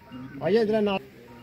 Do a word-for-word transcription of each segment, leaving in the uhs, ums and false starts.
आइए इधर ना।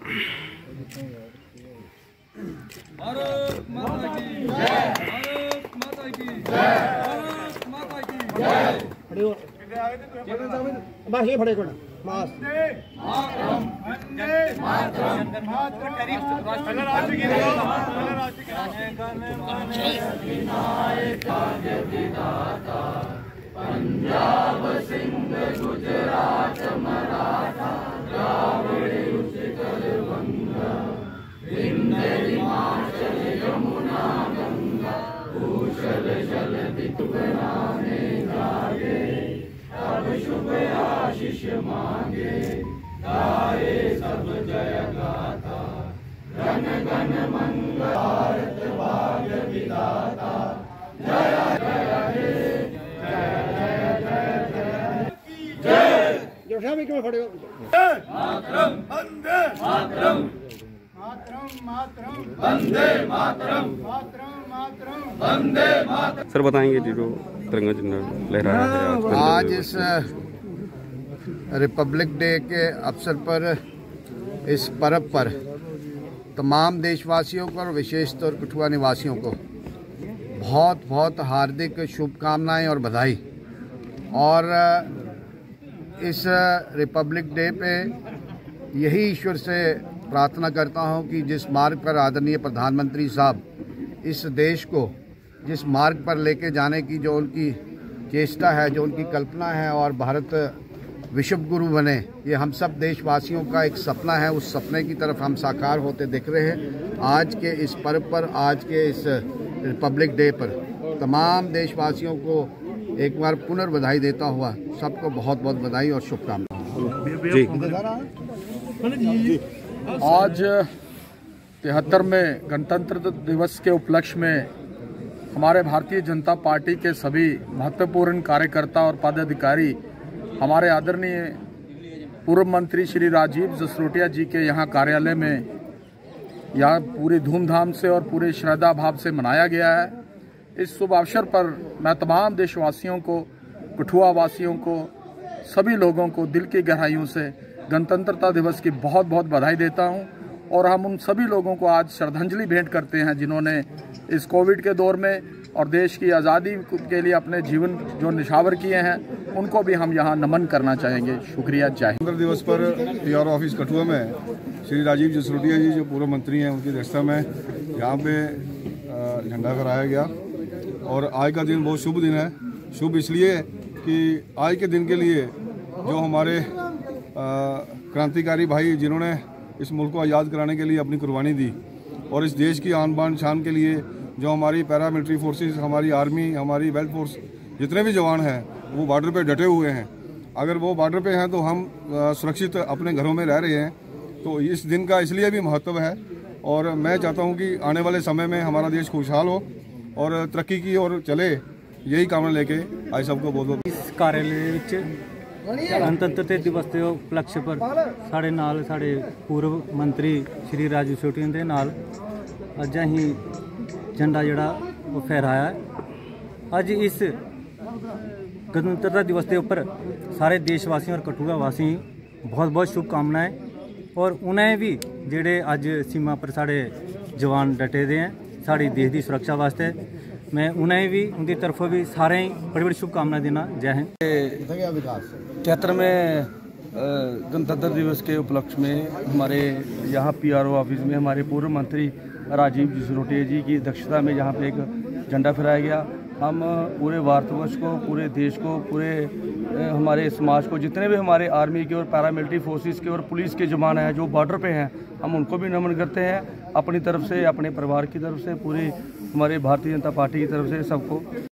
भारत माता की जय, भारत माता की जय, भारत माता की जय। खड़े हो बस ये खड़े कोना मास मातरम वंदे मातरम मातरम राष्ट्र की राष्ट्र की विनायक विधाता पंजाब सिंध गुजरात मराठा द्राविड़ उत्कल बंगा विंध्य हिमाचल यमुना गंगा भूषल जलधि बनाने जागे अब शुभ आशीष मांगे गाए सब जय गाथा गण गण मंगल भारत भाग्य विधाता जय जय हे जय जय जय जय जो साहब क्यों खड़े हो मातरम वंदे मातरम मातरम मातरम वंदे मातरम मातरम मातरम वंदे मातरम। सर बताएंगे जी जो तिरंगा झंडा लहराया है आज इस रिपब्लिक डे के अवसर पर इस पर्व पर तमाम देशवासियों को और विशेष तौर कठुआ निवासियों को बहुत बहुत हार्दिक शुभकामनाएं और बधाई। और इस रिपब्लिक डे पे यही ईश्वर से प्रार्थना करता हूं कि जिस मार्ग पर आदरणीय प्रधानमंत्री साहब इस देश को जिस मार्ग पर लेके जाने की जो उनकी चेष्टा है, जो उनकी कल्पना है और भारत विश्व गुरु बने, ये हम सब देशवासियों का एक सपना है। उस सपने की तरफ हम साकार होते दिख रहे हैं। आज के इस पर्व पर, आज के इस रिपब्लिक डे पर तमाम देशवासियों को एक बार पुनर्बधाई देता हुआ सबको बहुत बहुत बधाई और शुभकामनाएं। आज तिहत्तरवें गणतंत्र दिवस के उपलक्ष्य में हमारे भारतीय जनता पार्टी के सभी महत्वपूर्ण कार्यकर्ता और पदाधिकारी हमारे आदरणीय पूर्व मंत्री श्री राजीव जसरोटिया जी के यहाँ कार्यालय में यहाँ पूरी धूमधाम से और पूरे श्रद्धा भाव से मनाया गया है। इस शुभ अवसर पर मैं तमाम देशवासियों को, कठुआ वासियों को, सभी लोगों को दिल की गहराइयों से गणतंत्रता दिवस की बहुत बहुत बधाई देता हूं। और हम उन सभी लोगों को आज श्रद्धांजलि भेंट करते हैं जिन्होंने इस कोविड के दौर में और देश की आज़ादी के लिए अपने जीवन जो निछावर किए हैं, उनको भी हम यहाँ नमन करना चाहेंगे। शुक्रिया। जय हिंद। गणतंत्र दिवस पर पीआरओ ऑफिस कठुआ में श्री राजीव जसरोटिया जी जो पूर्व मंत्री हैं, उनकी अध्यक्षता में यहाँ पे झंडा फहराया गया। और आज का दिन बहुत शुभ दिन है। शुभ इसलिए कि आज के दिन के लिए जो हमारे क्रांतिकारी भाई जिन्होंने इस मुल्क को आज़ाद कराने के लिए अपनी कुर्बानी दी, और इस देश की आन बान शान के लिए जो हमारी पैरामिलिट्री फोर्सेस, हमारी आर्मी, हमारी वेल फोर्स, जितने भी जवान हैं वो बॉर्डर पे डटे हुए हैं। अगर वो बॉर्डर पे हैं तो हम सुरक्षित अपने घरों में रह रहे हैं। तो इस दिन का इसलिए भी महत्व है। और मैं चाहता हूँ कि आने वाले समय में हमारा देश खुशहाल हो और तरक्की की ओर चले। यही कामना लेके आज सबको बहुत बहुत इस कार्यालय गणतंत्र दिवस के उपलक्ष्य पर साढ़े नाल साढ़े पूर्व मंत्री श्री राजीव जसरोटिया के नाल अज अहीं झंडा जड़ा वो फहराया है। अज इस गणतंत्रता दिवस के उपर सारे देशवासियों और कठुआ वासी बहुत बहुत शुभकामनाएं। और उन्हें भी जेड़े अज सीमा पर साढ़े जवान डटे दे हैं साड़ी देश की सुरक्षा वास्ते, मैं उन्हें भी उनकी तरफों भी सारे बड़ी बड़ी शुभकामनाएं देना। जय हिंद। तिहत्तरवें गणतंत्र दिवस के उपलक्ष्य में हमारे यहाँ पीआरओ ऑफिस में हमारे पूर्व मंत्री राजीव जसरोटिया जी की अध्यक्षता में यहाँ पे एक झंडा फहराया गया। हम पूरे भारतवर्ष को, पूरे देश को, पूरे हमारे समाज को, जितने भी हमारे आर्मी के और पैरामिलिट्री फोर्सेस के और पुलिस के जवान हैं जो बॉर्डर पे हैं, हम उनको भी नमन करते हैं। अपनी तरफ से, अपने परिवार की तरफ से, पूरी हमारे भारतीय जनता पार्टी की तरफ से सबको